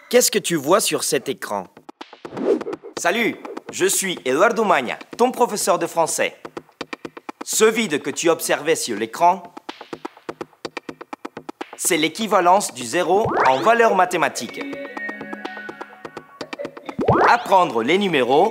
Qu'est-ce que tu vois sur cet écran? Salut, je suis Eduardo Magna, ton professeur de français. Ce vide que tu observais sur l'écran, c'est l'équivalence du 0 en valeur mathématique. Apprendre les numéros,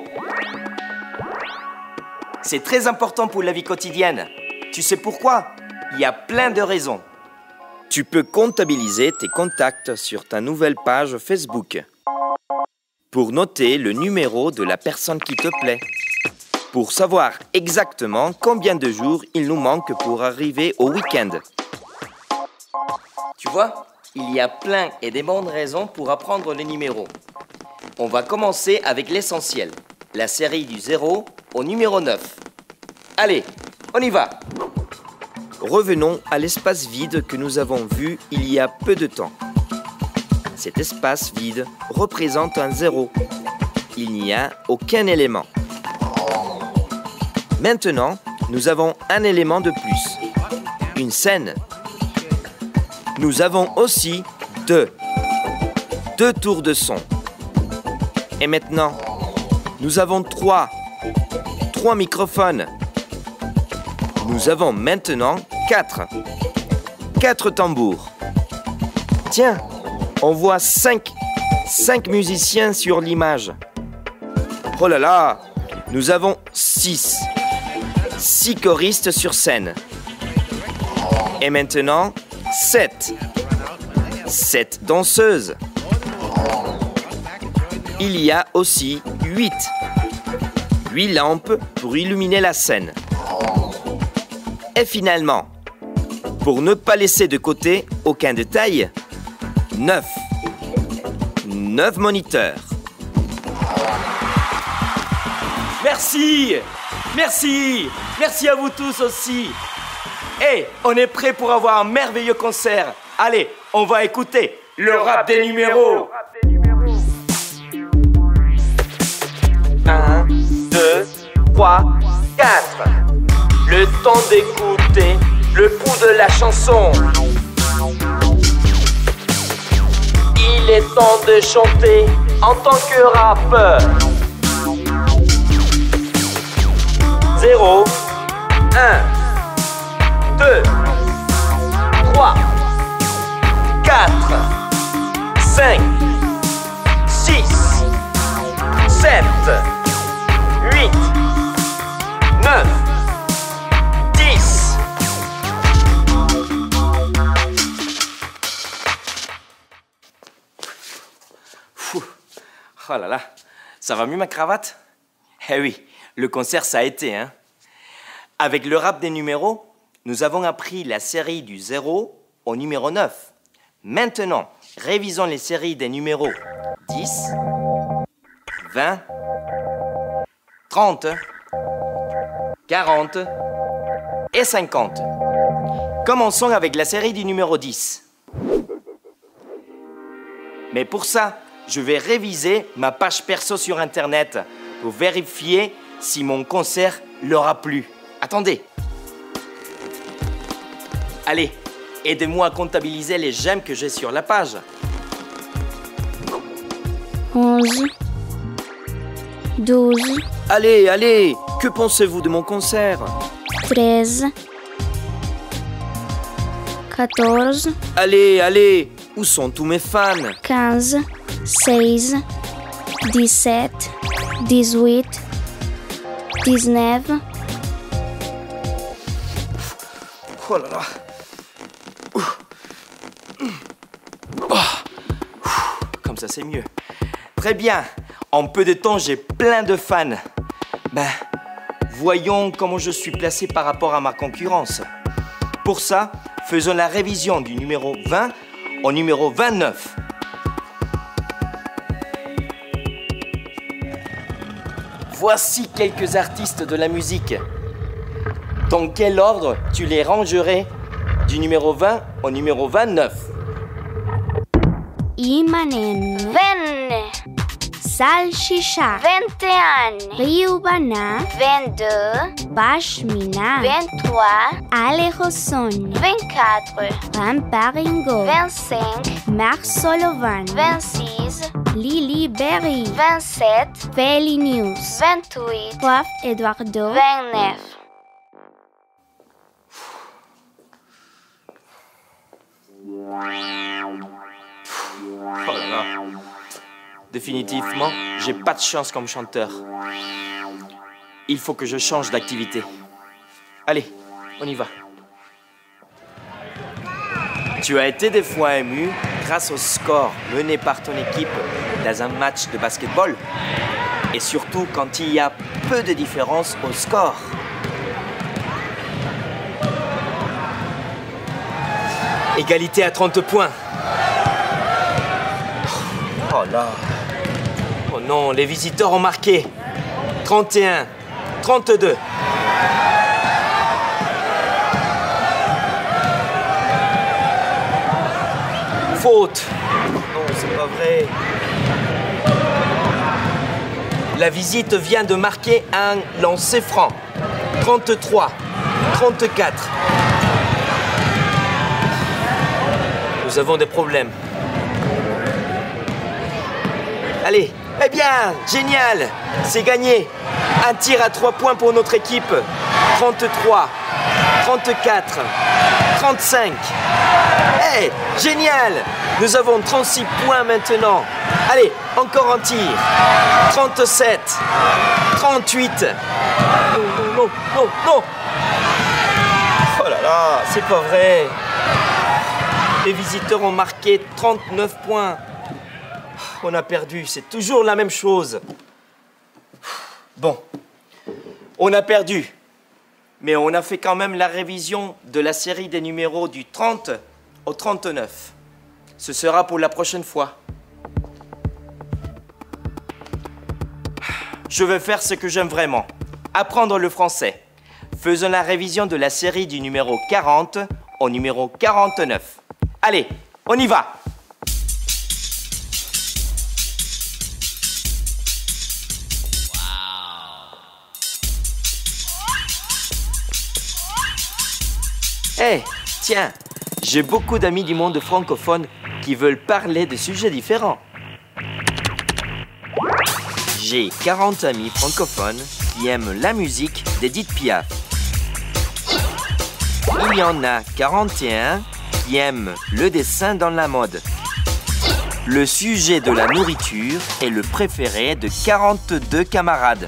c'est très important pour la vie quotidienne. Tu sais pourquoi? Il y a plein de raisons. Tu peux comptabiliser tes contacts sur ta nouvelle page Facebook. Pour noter le numéro de la personne qui te plaît. Pour savoir exactement combien de jours il nous manque pour arriver au week-end. Tu vois, il y a plein et des bonnes raisons pour apprendre les numéros. On va commencer avec l'essentiel, la série du 0 au numéro 9. Allez, on y va! Revenons à l'espace vide que nous avons vu il y a peu de temps. Cet espace vide représente un 0. Il n'y a aucun élément. Maintenant, nous avons un élément de plus, une scène. Nous avons aussi deux tours de son. Et maintenant, nous avons trois microphones. Nous avons maintenant 4 tambours. Tiens, on voit 5 musiciens sur l'image. Oh là là, nous avons 6 choristes sur scène. Et maintenant, 7 danseuses. Il y a aussi 8 lampes pour illuminer la scène. Et finalement, pour ne pas laisser de côté aucun détail, 9 moniteurs. Merci à vous tous aussi. Et on est prêt pour avoir un merveilleux concert. Allez, on va écouter le rap des numéros. 1, 2, 3, 4. Le temps d'écouter le pouls de la chanson. Il est temps de chanter en tant que rappeur. 0, 1, 2, 3, 4, 5, 6, 7, 8, 9, 10. Oh là là, ça va mieux ma cravate? Eh oui, le concert ça a été, hein. Avec le rap des numéros, nous avons appris la série du 0 au numéro 9. Maintenant, révisons les séries des numéros 10, 20, 30, 40 et 50. Commençons avec la série du numéro 10. Mais pour ça, je vais réviser ma page perso sur Internet pour vérifier si mon concert leur a plu. Attendez. Allez, aidez-moi à comptabiliser les j'aime que j'ai sur la page. 11, 12. Allez, que pensez-vous de mon concert? 13, 14. Allez, où sont tous mes fans? 15, 16, 17, 18, 19. Oh là là. Comme ça, c'est mieux. Très bien. En peu de temps, j'ai plein de fans. Voyons comment je suis placé par rapport à ma concurrence. Pour ça, faisons la révision du numéro 20 au numéro 29. Voici quelques artistes de la musique. Dans quel ordre tu les rangerais du numéro 20 au numéro 29? Imanen, Venne, Salchicha, 21, Ryubana, 22, Bashmina, 23, Alejoson, 24, Ramparingo, 25, Marsolovan, 26, Louise, Lily Berry, 27, Feli News, 28, Prof Eduardo, 29. Oh là là. Définitivement, j'ai pas de chance comme chanteur. Il faut que je change d'activité. Allez, on y va. Tu as été des fois ému grâce au score mené par ton équipe dans un match de basketball, et surtout quand il y a peu de différence au score. Égalité à 30 points. Oh là. Oh non, les visiteurs ont marqué. 31, 32. Faute. Non, c'est pas vrai. La visite vient de marquer un lancer franc. 33, 34. Nous avons des problèmes. Allez, eh bien, génial, c'est gagné. Un tir à 3 points pour notre équipe. 33, 34, 35. Hey, génial, nous avons 36 points maintenant. Allez, encore un tir. 37, 38. Non, non, non, non, non. Oh là là, c'est pas vrai. Les visiteurs ont marqué 39 points. On a perdu, c'est toujours la même chose. Bon, on a perdu. Mais on a fait quand même la révision de la série des numéros du 30 au 39. Ce sera pour la prochaine fois. Je vais faire ce que j'aime vraiment. Apprendre le français. Faisons la révision de la série du numéro 40 au numéro 49. Allez, on y va! Eh, tiens, j'ai beaucoup d'amis du monde francophone qui veulent parler de sujets différents. J'ai 40 amis francophones qui aiment la musique d'Edith Piaf. Il y en a 41 qui aiment le dessin dans la mode. Le sujet de la nourriture est le préféré de 42 camarades.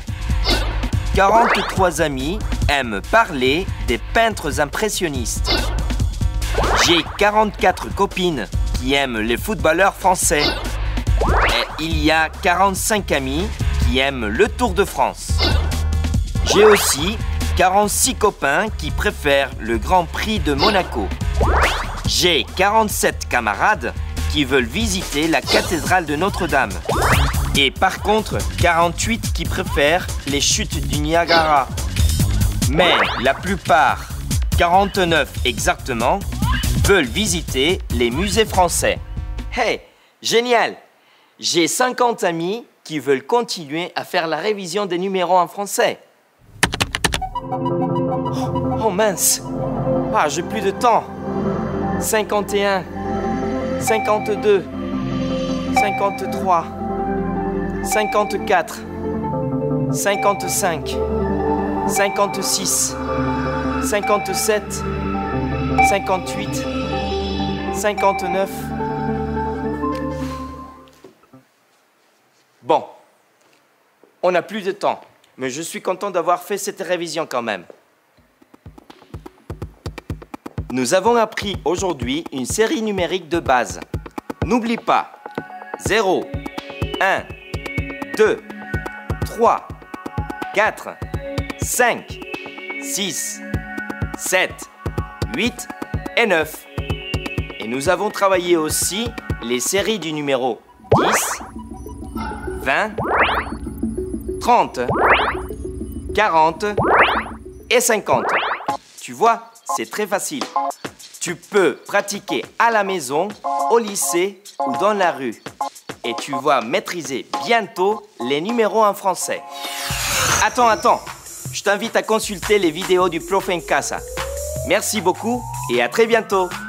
43 amis aiment parler des peintres impressionnistes. J'ai 44 copines qui aiment les footballeurs français. Et il y a 45 amis qui aiment le Tour de France. J'ai aussi 46 copains qui préfèrent le Grand Prix de Monaco. J'ai 47 camarades qui veulent visiter la cathédrale de Notre-Dame. Et par contre, 48 qui préfèrent les chutes du Niagara. Mais la plupart, 49 exactement, veulent visiter les musées français. Hey, génial! J'ai 50 amis qui veulent continuer à faire la révision des numéros en français. Oh mince! Ah, j'ai plus de temps. 51, 52, 53, 54, 55, 56, 57, 58, 59. Bon, on n'a plus de temps, mais je suis content d'avoir fait cette révision quand même. Nous avons appris aujourd'hui une série numérique de base. N'oublie pas, 0, 1, 2, 3, 4, 5, 6, 7, 8 et 9. Et nous avons travaillé aussi les séries du numéro 10, 20, 30, 40 et 50. Tu vois, c'est très facile. Tu peux pratiquer à la maison, au lycée ou dans la rue. Et tu vas maîtriser bientôt les numéros en français. Attends. Je t'invite à consulter les vidéos du Prof en Casa. Merci beaucoup et à très bientôt.